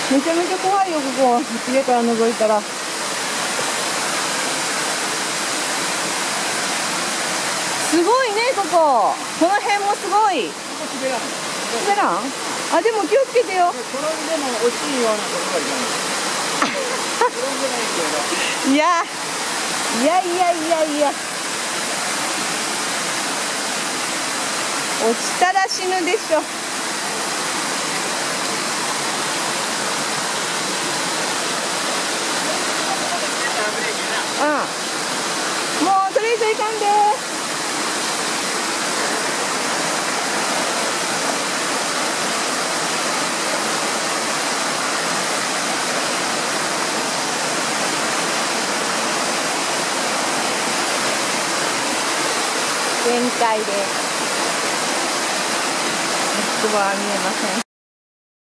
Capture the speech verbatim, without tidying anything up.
めちゃめちゃ怖いよ、ここ。上から覗いたら。すごいね、ここ。この辺もすごい。 滑らん。 滑らん？あ、でも気をつけてよ。 転んでも落ちんようなところはいかない。転んでないけど。 いや、いやいやいやいや。落ちたら死ぬでしょ。うん。もうそれ以上いかんで。限界で。モスクワは見えません。